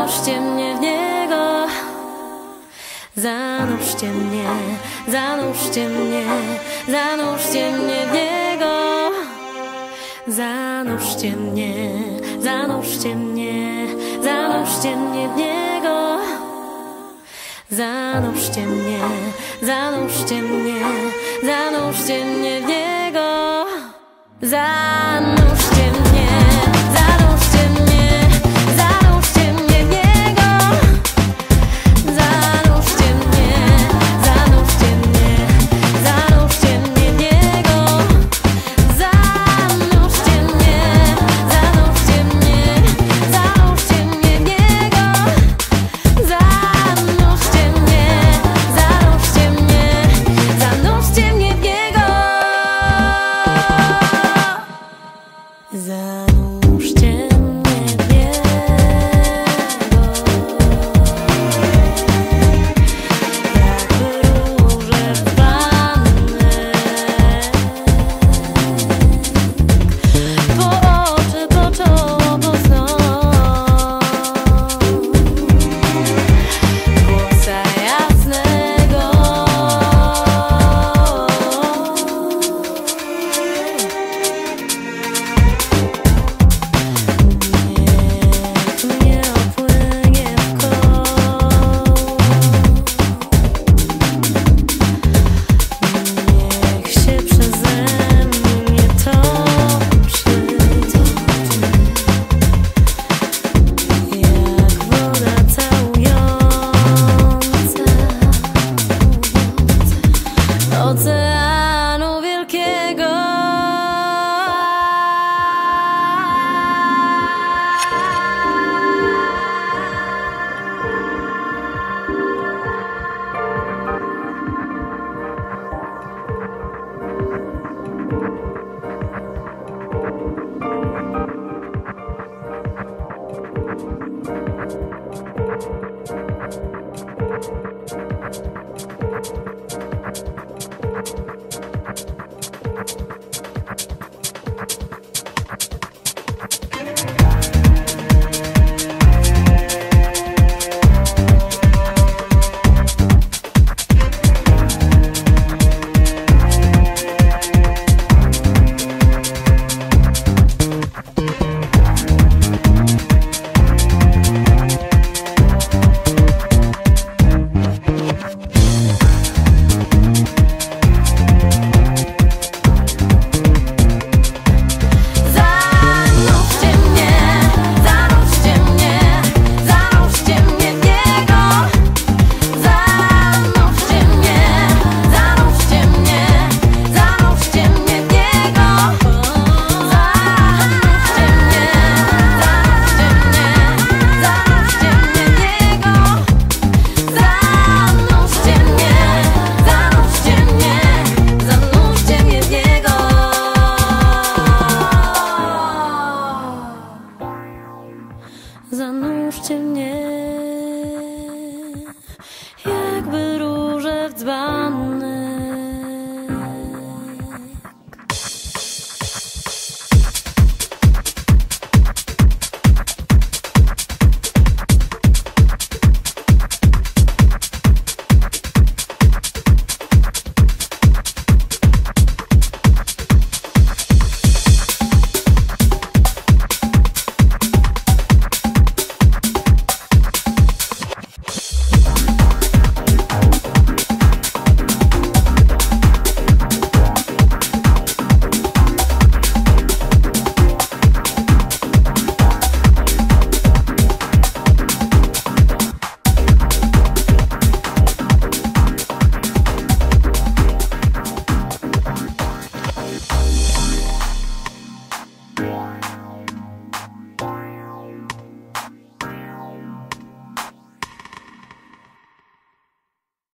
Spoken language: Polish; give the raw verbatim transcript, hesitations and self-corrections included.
Zanurzcie mnie w niego, zanurzcie mnie, zanurzcie mnie, zanurzcie mnie w niego. Zanurzcie mnie, zanurzcie mnie, zanurzcie mnie w niego. Zanurzcie mnie, zanurzcie mnie, zanurzcie mnie w niego. Zanurzcie mnie, zanurzcie mnie, zanurzcie mnie w niego. Zanurzcie mnie, zanurzcie mnie, zanurzcie mnie w niego. Zanurzcie mnie, zanurzcie mnie, zanurzcie mnie w niego. Zanurzcie mnie, zanurzcie mnie, zanurzcie mnie w niego. Zanurzcie mnie w niego. Jak róże w wannie, po oczy, po czoło, po znowu chłopca jasnego. Niech mnie opłynie w koło, niech się przeze mnie toczy, jak woda całująca oceanu wielkiego. Zanurzcie mnie, zanurzcie mnie, zanurzcie mnie w niego. Zanurzcie mnie, zanurzcie mnie, zanurzcie mnie w niego. Zanurzcie mnie, zanurzcie mnie, zanurzcie mnie w niego. Zanurzcie mnie, zanurzcie mnie, zanurzcie mnie w niego. Zanurzcie mnie, jakby róże w dzbanie.